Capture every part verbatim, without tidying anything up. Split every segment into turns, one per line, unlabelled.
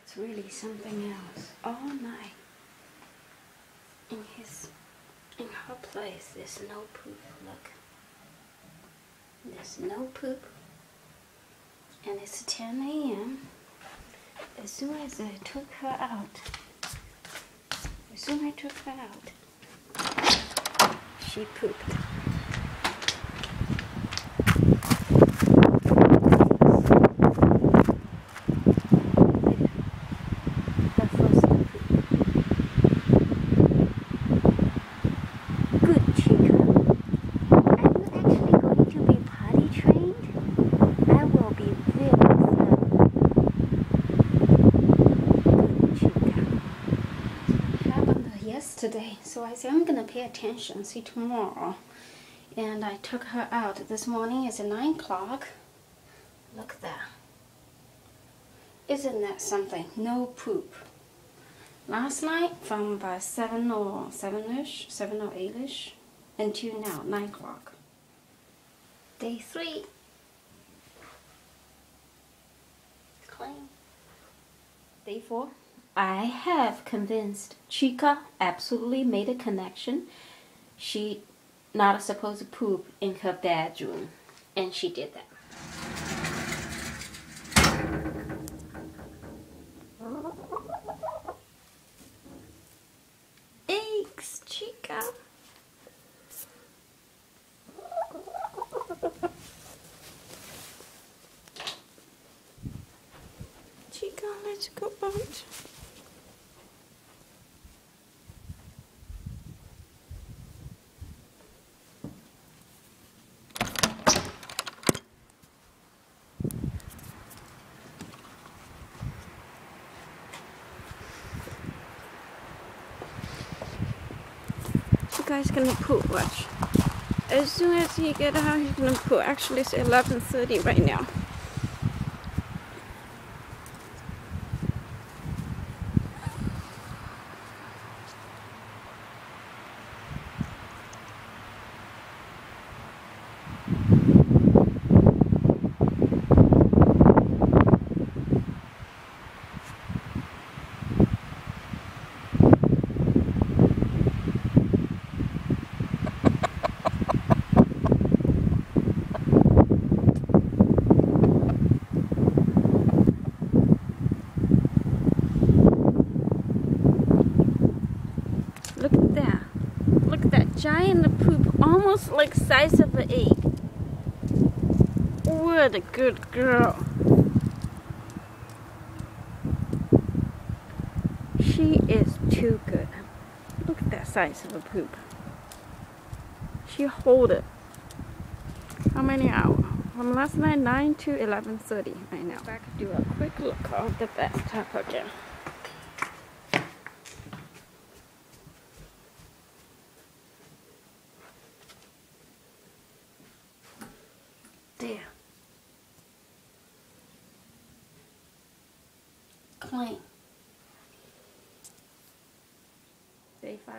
It's really something else. All night in his, in her place, there's no poop. Look, there's no poop, and it's ten A M As soon as I took her out, as soon as I took her out, she pooped. Today, so I said I'm gonna pay attention, see tomorrow. And I took her out this morning. It's at nine o'clock. Look at that. Isn't that something? No poop. Last night from about seven or seven-ish, seven or eight-ish, until now, nine o'clock. Day three. Clean. Day four. I have convinced Chica absolutely made a connection. She not supposed to poop in her bedroom, and she did that. Eggs, Chica. Chica, let's go out. Guy's gonna poop, watch. As soon as he get out, he's gonna poop. Actually, it's eleven thirty right now. Look at that. Look at that giant poop, almost like size of an egg. What a good girl. She is too good. Look at that size of a poop. She hold it. How many hours? From last night, nine to eleven thirty right now. Back to do a quick look of the bathtub again. There. Clean. Day five.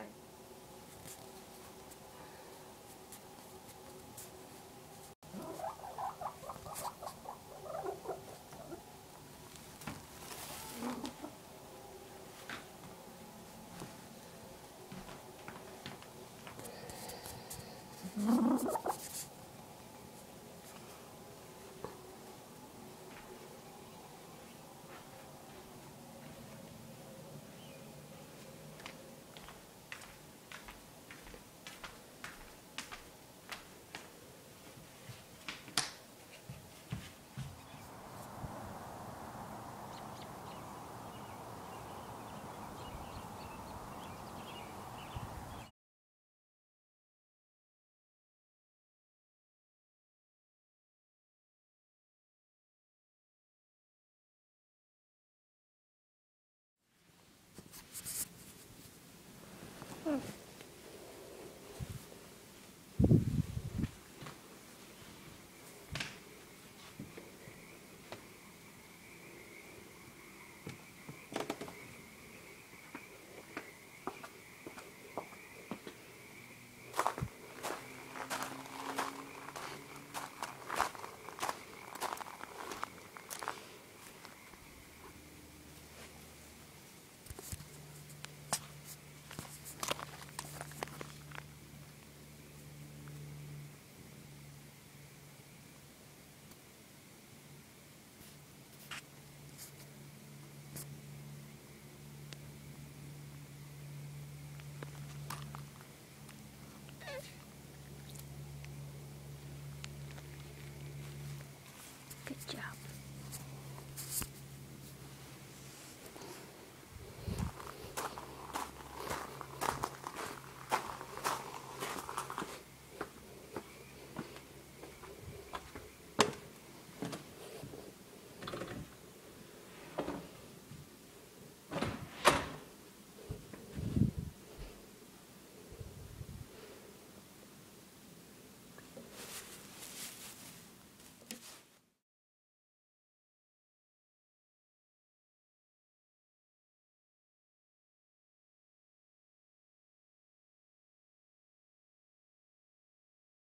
job.